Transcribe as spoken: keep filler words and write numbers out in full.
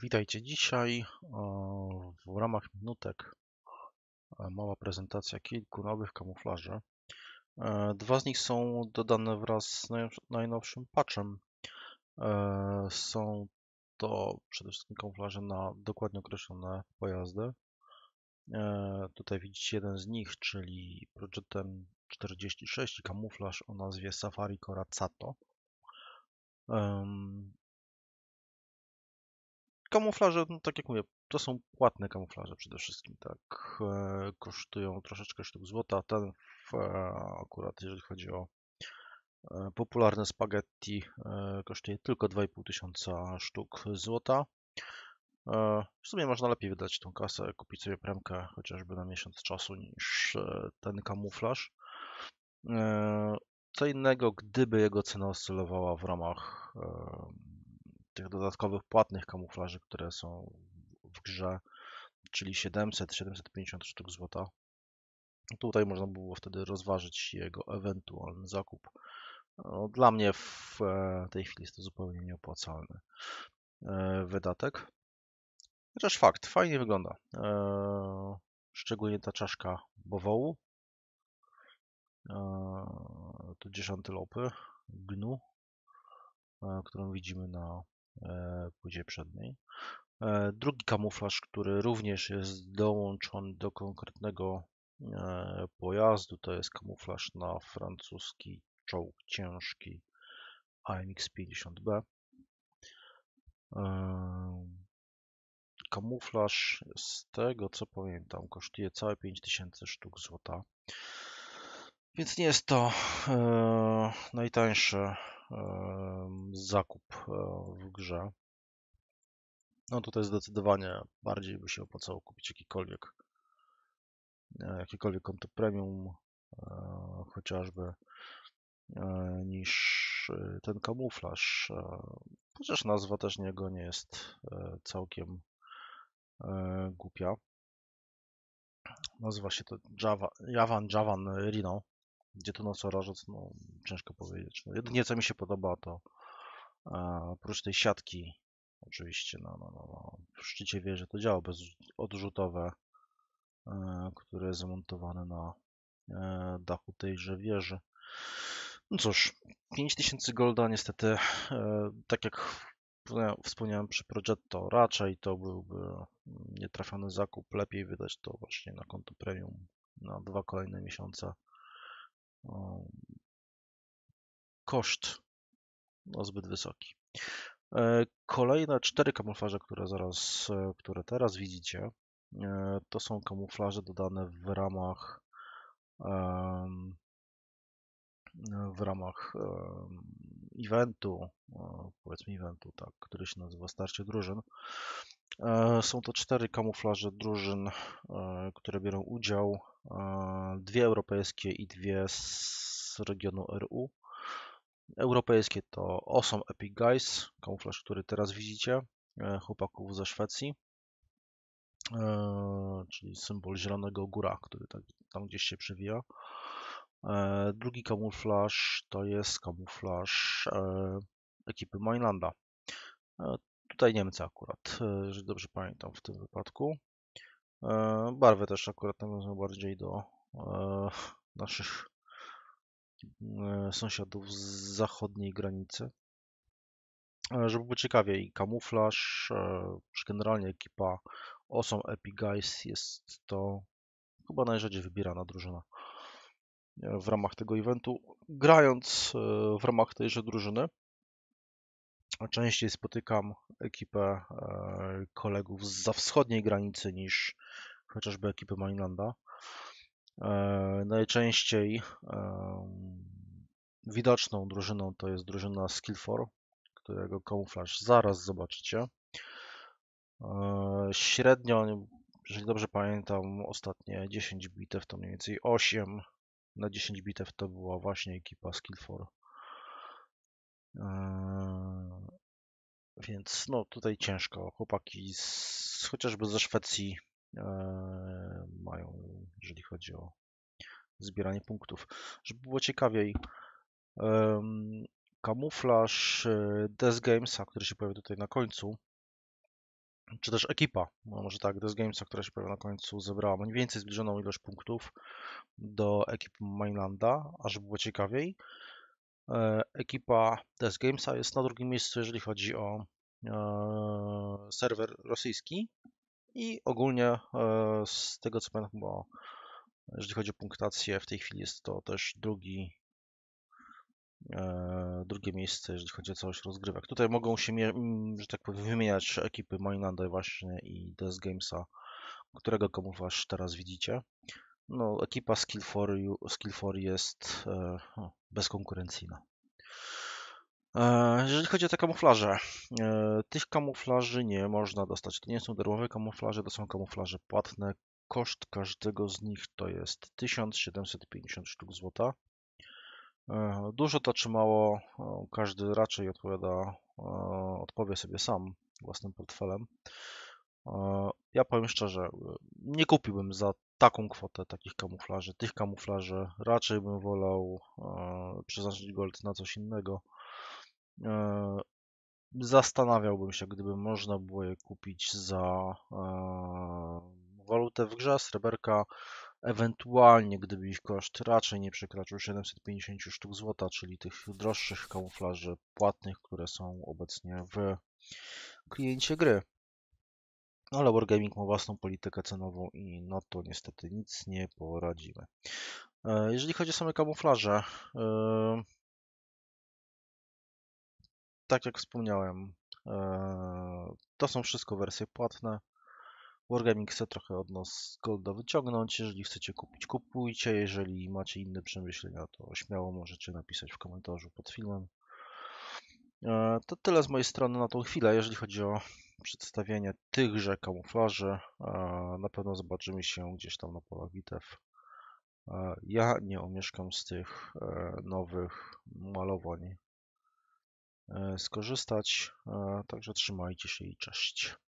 Witajcie dzisiaj. W ramach minutek mała prezentacja kilku nowych kamuflaży. Dwa z nich są dodane wraz z najnowszym patchem. Są to przede wszystkim kamuflaże na dokładnie określone pojazdy. Tutaj widzicie jeden z nich, czyli Progetem czterdzieści sześć i kamuflaż o nazwie Safari Corazzato. Kamuflaże, no tak jak mówię, to są płatne kamuflaże przede wszystkim, tak, e, kosztują troszeczkę sztuk złota, ten w, e, akurat jeżeli chodzi o e, popularne spaghetti, e, kosztuje tylko dwa i pół tysiąca sztuk złota. E, w sumie można lepiej wydać tą kasę, kupić sobie premkę chociażby na miesiąc czasu niż e, ten kamuflaż. E, co innego, gdyby jego cena oscylowała w ramach e, tych dodatkowych płatnych kamuflaży, które są w grze, czyli siedemset siedemset pięćdziesiąt sztuk złota. Tutaj można było wtedy rozważyć jego ewentualny zakup. No, dla mnie w e, tej chwili jest to zupełnie nieopłacalny e, wydatek. Chociaż fakt, fajnie wygląda. E, szczególnie ta czaszka bawołu, tudzież antylopy, gnu, którą widzimy na płycie przedniej. Drugi kamuflaż, który również jest dołączony do konkretnego pojazdu, to jest kamuflaż na francuski czołg ciężki A M X pięćdziesiąt B. Kamuflaż, z tego co pamiętam, kosztuje całe pięć tysięcy sztuk złota. Więc nie jest to e, najtańszy e, zakup e, w grze. No tutaj zdecydowanie bardziej by się opłacało kupić jakikolwiek, e, jakiekolwiek konto premium, e, chociażby, e, niż e, ten kamuflaż. E, chociaż nazwa też niego nie jest e, całkiem e, głupia. Nazywa się to Java, Javan Javan Rhino. Gdzie tu nosorożec, no ciężko powiedzieć. No, jedynie co mi się podoba, to a, oprócz tej siatki, oczywiście no, no, no, no, w szczycie wieży to działo bezodrzutowe, e, które jest zamontowane na e, dachu tejże wieży. No cóż, pięć tysięcy golda niestety, e, tak jak wspomniałem przy Progetto, raczej to byłby nietrafiony zakup. Lepiej wydać to właśnie na konto premium na dwa kolejne miesiące. Koszt no, zbyt wysoki. Kolejne cztery kamuflaże, które zaraz, które teraz widzicie, to są kamuflaże dodane w ramach w ramach eventu, powiedzmy eventu, tak, który się nazywa Starcie Drużyn. Są to cztery kamuflaże drużyn, które biorą udział, dwie europejskie i dwie z regionu R U. Europejskie to Awesome Epic Guys, kamuflaż, który teraz widzicie, chłopaków ze Szwecji, czyli symbol zielonego góra, który tak, tam gdzieś się przewija. Drugi kamuflaż to jest kamuflaż ekipy Mainlanda. Tutaj Niemcy akurat, jeżeli dobrze pamiętam w tym wypadku. Barwy też akurat nawiązują bardziej do naszych sąsiadów z zachodniej granicy. Żeby było ciekawiej, kamuflaż, czy generalnie ekipa Awesome Epic Guys jest to chyba najrzadziej wybierana drużyna w ramach tego eventu. Grając w ramach tejże drużyny, częściej spotykam ekipę kolegów zza wschodniej granicy niż chociażby ekipy Mainlanda. Najczęściej widoczną drużyną to jest drużyna Skillfor, którego kamuflaż zaraz zobaczycie. Średnio, jeżeli dobrze pamiętam, ostatnie dziesięć bitew to mniej więcej osiem na dziesięć bitew to była właśnie ekipa Skillfor. Więc no tutaj ciężko. Chłopaki z, chociażby ze Szwecji mają, jeżeli chodzi o zbieranie punktów. Żeby było ciekawiej, kamuflaż Death Gamesa, który się pojawia tutaj na końcu, czy też ekipa, no może tak, Death Gamesa, która się pojawia na końcu, zebrała mniej więcej zbliżoną ilość punktów do ekipy Mainlanda, a żeby było ciekawiej. E, Ekipa Death Gamesa jest na drugim miejscu, jeżeli chodzi o e, serwer rosyjski i ogólnie e, z tego co pamiętam, bo jeżeli chodzi o punktację, w tej chwili jest to też drugi, e, drugie miejsce, jeżeli chodzi o całość rozgrywek. Tutaj mogą się, mie- m, że tak powiem, wymieniać ekipy Mainlanda właśnie i Death Gamesa, którego kamuflaż teraz widzicie. No, ekipa Skill for, Skill for jest e, o, bezkonkurencyjna. E, Jeżeli chodzi o te kamuflaże, e, tych kamuflaży nie można dostać. To nie są darmowe kamuflaże, to są kamuflaże płatne. Koszt każdego z nich to jest tysiąc siedemset pięćdziesiąt sztuk złota. E, Dużo to czy mało, e, każdy raczej odpowiada, e, odpowie sobie sam własnym portfelem. E, Ja powiem szczerze, e, nie kupiłbym za taką kwotę takich kamuflaży. Tych kamuflaży raczej bym wolał e, przeznaczyć gold na coś innego. E, Zastanawiałbym się, gdyby można było je kupić za e, walutę w grze, sreberka, ewentualnie gdyby ich koszt raczej nie przekroczył siedemset pięćdziesiąt sztuk złota, czyli tych droższych kamuflaży płatnych, które są obecnie w kliencie gry. Ale Wargaming ma własną politykę cenową i na to niestety nic nie poradzimy. E, Jeżeli chodzi o same kamuflaże, e, tak jak wspomniałem, e, to są wszystko wersje płatne. Wargaming chce trochę od nas golda wyciągnąć. Jeżeli chcecie kupić, kupujcie. Jeżeli macie inne przemyślenia, to śmiało możecie napisać w komentarzu pod filmem. E, To tyle z mojej strony na tą chwilę, jeżeli chodzi o przedstawienie tychże kamuflaży. E, Na pewno zobaczymy się gdzieś tam na polach bitew. E, Ja nie omieszkam z tych e, nowych malowań e, skorzystać. E, Także trzymajcie się i cześć.